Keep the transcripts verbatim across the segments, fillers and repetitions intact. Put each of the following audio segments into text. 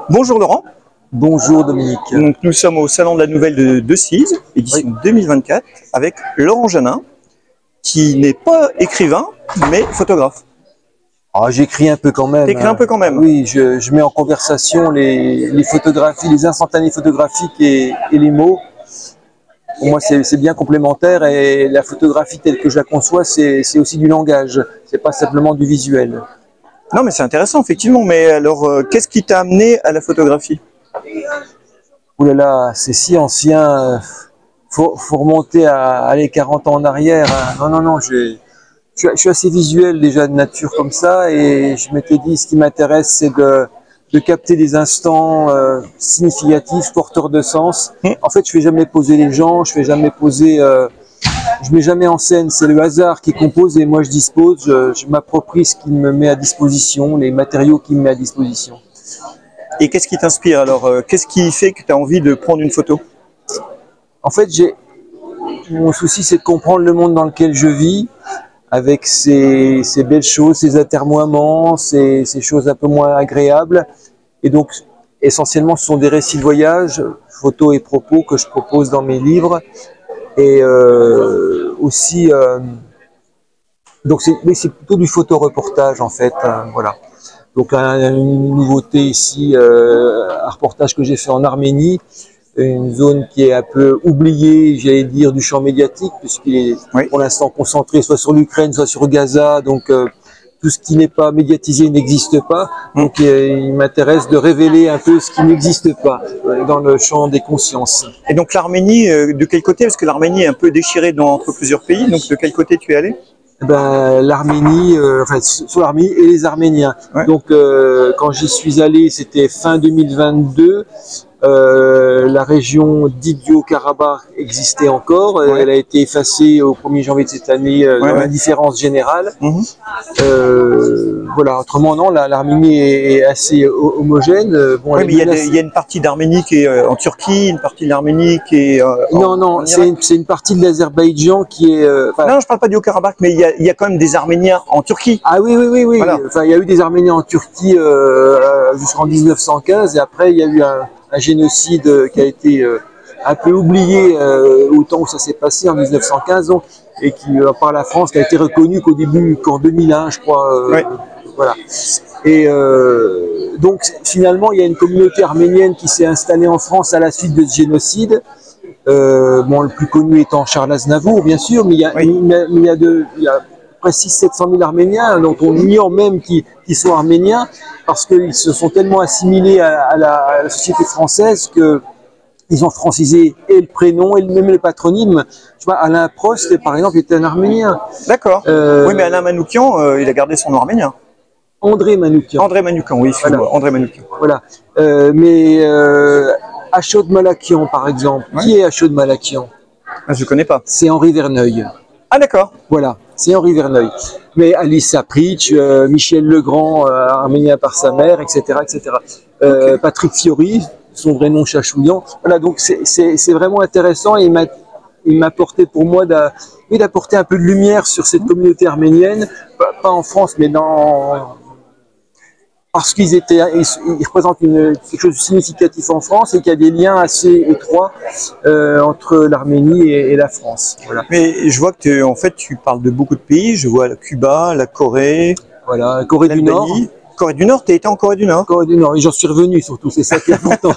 Bonjour Laurent. Bonjour Dominique. Donc, nous sommes au Salon de la Nouvelle de Decize, édition oui. deux mille vingt-quatre, avec Laurent Janin, qui n'est pas écrivain, mais photographe. Ah, j'écris un peu quand même. T'écris un peu quand même. Oui, je, je mets en conversation les, les photographies, les instantanés photographiques et, et les mots. Pour moi, c'est bien complémentaire et la photographie telle que je la conçois, c'est aussi du langage. C'est pas simplement du visuel. Non, mais c'est intéressant, effectivement. Mais alors, euh, qu'est-ce qui t'a amené à la photographie? Ouh là là, c'est si ancien. Faut, faut remonter à aller quarante ans en arrière. Non, non, non, je, je suis assez visuel déjà de nature comme ça et je m'étais dit, ce qui m'intéresse, c'est de, de capter des instants euh, significatifs, porteurs de sens. Mmh. En fait, je fais jamais poser les gens, je fais jamais poser, euh, je mets jamais en scène. C'est le hasard qui compose et moi je dispose. Je, je m'approprie ce qu'il me met à disposition, les matériaux qu'il me met à disposition. Et qu'est-ce qui t'inspire alors? Qu'est-ce qui fait que tu as envie de prendre une photo? En fait, j'ai mon souci, c'est de comprendre le monde dans lequel je vis, avec ces, ces belles choses, ces atermoiements, ces, ces choses un peu moins agréables. Et donc, essentiellement, ce sont des récits de voyage, photos et propos que je propose dans mes livres. Et euh, aussi, euh, donc c'est plutôt du photoreportage en fait, hein, voilà. Donc une nouveauté ici, euh, un reportage que j'ai fait en Arménie, une zone qui est un peu oubliée, j'allais dire, du champ médiatique, puisqu'il est oui. pour l'instant concentré soit sur l'Ukraine, soit sur Gaza, donc euh, tout ce qui n'est pas médiatisé n'existe pas. Donc euh, il m'intéresse de révéler un peu ce qui n'existe pas euh, dans le champ des consciences. Et donc l'Arménie, euh, de quel côté? Parce que l'Arménie est un peu déchirée dans, entre plusieurs pays, donc de quel côté tu es allé? Ben, l'Arménie, euh, enfin sur l'Arménie et les Arméniens. Ouais. Donc euh, quand j'y suis allé, c'était fin deux mille vingt-deux. Euh, la région d'Idio-Karabakh existait encore. Ouais. Elle a été effacée au premier janvier de cette année euh, ouais, dans ouais. l'indifférence générale. Mmh. Euh, voilà. Autrement, non, l'Arménie est assez homogène. Bon, oui, mais il y, a des, il y a une partie de l'Arménie qui est en Turquie, une partie de l'Arménie qui est euh, non, en, non, c'est une, une partie de l'Azerbaïdjan qui est. Euh, non, je parle pas du Haut-Karabakh, mais il y, a, il y a quand même des Arméniens en Turquie. Ah oui, oui, oui, oui. Voilà. Enfin, il y a eu des Arméniens en Turquie euh, jusqu'en mille neuf cent quinze, et après il y a eu un un génocide qui a été euh, un peu oublié euh, au temps où ça s'est passé en mille neuf cent quinze, donc, et qui euh, par la France qui a été reconnu qu'au début, qu'en deux mille un, je crois. Euh, ouais. Voilà. Et euh, donc finalement, il y a une communauté arménienne qui s'est installée en France à la suite de ce génocide. Euh, bon, le plus connu étant Charles Aznavour, bien sûr, mais il y a, oui. il y a, il y a de, il y a près six cents à sept cent mille Arméniens, dont on ignore même qu'ils qu'ils sont arméniens, parce qu'ils se sont tellement assimilés à, à, la, à la société française qu'ils ont francisé et le prénom et même le patronyme. Tu vois, Alain Prost, par exemple, était un Arménien. D'accord. Euh, oui, mais Alain Manoukian, euh, il a gardé son nom arménien. André Manoukian. André Manoukian, oui, voilà. André Manoukian. Voilà. Euh, mais euh, Achod Malakian, par exemple. Ouais. Qui est Achod Malakian? Ah, je ne connais pas. C'est Henri Verneuil. Ah d'accord. Voilà, c'est Henri Verneuil. Mais Alice Sapritch, euh, Michel Legrand, euh, arménien par sa mère, et cetera, et cetera. Euh, okay. Patrick Fiori, son vrai nom Chachoulian. Voilà, donc c'est vraiment intéressant et il m'a apporté pour moi d'apporter un peu de lumière sur cette communauté arménienne, pas, pas en France, mais dans... parce qu'ils étaient, ils, ils représentent une, quelque chose de significatif en France et qu'il y a des liens assez étroits euh, entre l'Arménie et, et la France. Voilà. Mais je vois que tu, en fait, tu parles de beaucoup de pays. Je vois Cuba, la Corée, voilà, la Corée du Nord. Corée du Nord, tu as été en Corée du Nord? Corée du Nord, et j'en suis revenu surtout, c'est ça qui est important.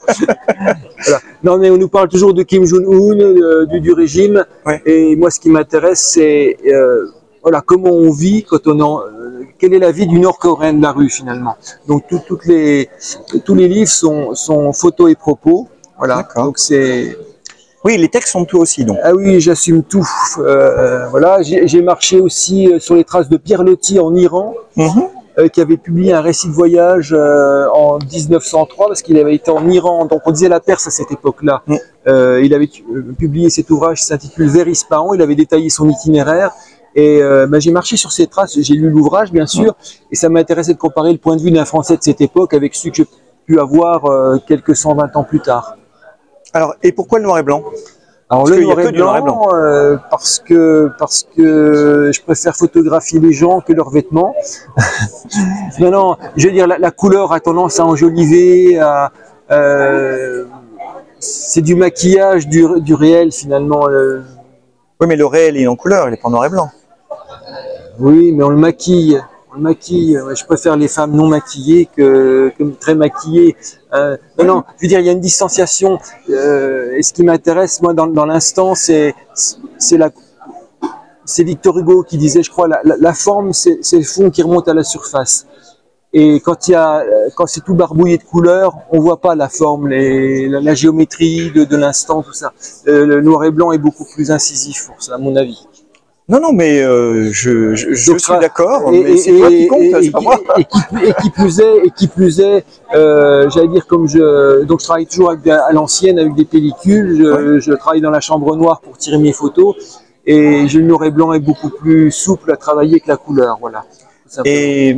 Voilà. Non, mais on nous parle toujours de Kim Jong-un, euh, du, du régime, ouais. Et moi, ce qui m'intéresse, c'est euh, voilà, comment on vit quand on en. Quelle est la vie du Nord-Coréen de la rue finalement. Donc tout, toutes les, tous les livres sont, sont photos et propos. Voilà. Donc c'est. Oui, les textes sont tout aussi donc. Ah oui, j'assume tout. Euh, voilà, j'ai marché aussi sur les traces de Pierre Loti en Iran, mm-hmm. euh, qui avait publié un récit de voyage euh, en mille neuf cent trois parce qu'il avait été en Iran. Donc on disait la Perse à cette époque-là. Mm. Euh, il avait publié cet ouvrage qui s'intitule Vers Ispahan. Il avait détaillé son itinéraire. Et euh, bah, j'ai marché sur ces traces, j'ai lu l'ouvrage bien sûr, et ça m'intéressait de comparer le point de vue d'un Français de cette époque avec celui que j'ai pu avoir euh, quelques cent vingt ans plus tard. Alors, et pourquoi le noir et blanc? Alors Parce le qu'il y a noir, que et du noir et blanc, blanc. euh, parce que parce que je préfère photographier les gens que leurs vêtements. Non, non, je veux dire la, la couleur a tendance à enjoliver, à, euh, c'est du maquillage du, du réel finalement. euh. Oui, mais le réel il est en couleur, il est pas en noir et blanc. Oui, mais on le maquille. On le maquille. Je préfère les femmes non maquillées que, que très maquillées. Euh, non, non, je veux dire, il y a une distanciation. Euh, et ce qui m'intéresse, moi, dans, dans l'instant, c'est c'est la c'est Victor Hugo qui disait, je crois, la, la, la forme, c'est le fond qui remonte à la surface. Et quand il y a, quand c'est tout barbouillé de couleurs, on voit pas la forme, les, la, la géométrie de, de l'instant, tout ça. Euh, le noir et blanc est beaucoup plus incisif pour ça, à mon avis. Non, non, mais euh, je, je, je Donc, suis d'accord, et- mais et- c'est toi qui et- compte, et- c'est pas moi. et qui, et qui plus est, et qui plus est, euh, j'allais dire comme je, donc je travaille toujours avec, des- à l'ancienne avec des pellicules. Je, je travaille dans la chambre noire pour tirer mes photos, et le noir et blanc est beaucoup plus souple à travailler que la couleur, voilà. tout simplement. Et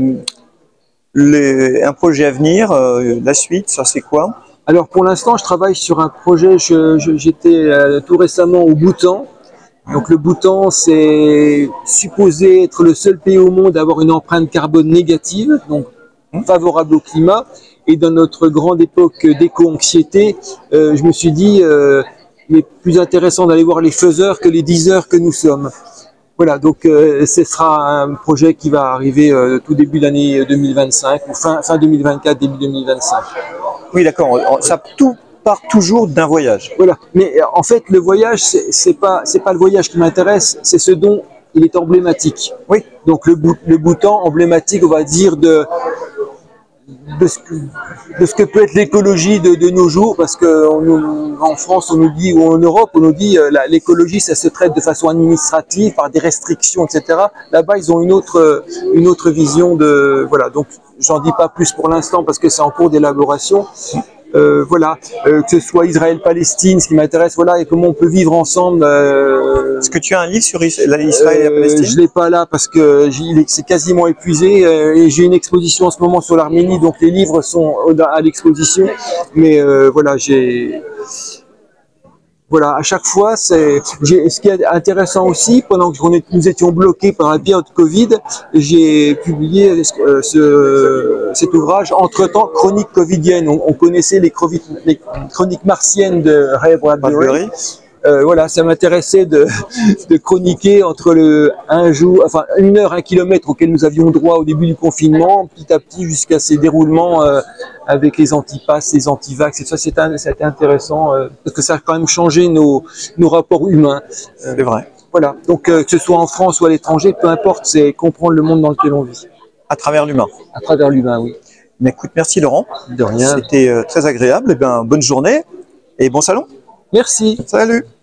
les, un projet à venir, euh, la suite, ça c'est quoi? Alors pour l'instant, je travaille sur un projet. Je- je- J'étais euh, tout récemment au Bhoutan. Donc le Bhoutan, c'est supposé être le seul pays au monde à avoir une empreinte carbone négative, donc favorable au climat. Et dans notre grande époque d'éco-anxiété, euh, je me suis dit, euh, il est plus intéressant d'aller voir les faiseurs que les diseurs que nous sommes. Voilà, donc euh, ce sera un projet qui va arriver euh, tout début d'année deux mille vingt-cinq, ou fin, fin deux mille vingt-quatre, début deux mille vingt-cinq. Oui, d'accord, ça tout part toujours d'un voyage. Voilà, mais euh, en fait, le voyage, c'est c'est pas, c'est pas le voyage qui m'intéresse, c'est ce dont il est emblématique. Oui. Donc le, Bhou- le Bhoutan, emblématique, on va dire, de, de, ce, que, de ce que peut être l'écologie de, de nos jours, parce qu'en France, on nous dit, ou en Europe, on nous dit euh, la- l'écologie, ça se traite de façon administrative, par des restrictions, et cetera. Là-bas, ils ont une autre, une autre vision de... Voilà, donc j'en dis pas plus pour l'instant, parce que c'est en cours d'élaboration. Euh, voilà, euh, que ce soit Israël-Palestine, ce qui m'intéresse, voilà, et comment on peut vivre ensemble. Euh, Est-ce que tu as un livre sur Is- la- Israël et la euh, Palestine? Je l'ai pas là parce que j'ai- il est- c'est quasiment épuisé euh, et j'ai une exposition en ce moment sur l'Arménie, donc les livres sont au- à l'exposition. Mais euh, voilà, j'ai voilà, à chaque fois, c'est j'ai- ce qui est intéressant aussi, pendant que on est- nous étions bloqués par la période Covid, j'ai publié euh, ce, cet ouvrage Entre-temps, chroniques covidiennes. On, on connaissait les, crovi- les chroniques martiennes de Ray Bradbury. Bradbury. Euh, voilà, ça m'intéressait de, de chroniquer entre le un jour, enfin une heure, un kilomètre auquel nous avions droit au début du confinement, petit à petit jusqu'à ces déroulements euh, avec les antipasses, les antivax, et ça c'était un- c'était intéressant euh, parce que ça a quand même changé nos, nos rapports humains. Euh, C'est vrai. voilà, donc euh, que ce soit en France ou à l'étranger, peu importe, c'est comprendre le monde dans lequel on vit, À travers l'humain. à travers l'humain, oui. Mais écoute, merci Laurent. De rien. C'était euh, très agréable. Eh ben, bonne journée et bon salon. Merci. Salut.